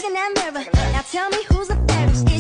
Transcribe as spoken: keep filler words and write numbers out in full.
Look in that mirror, now tell me who's the fairest.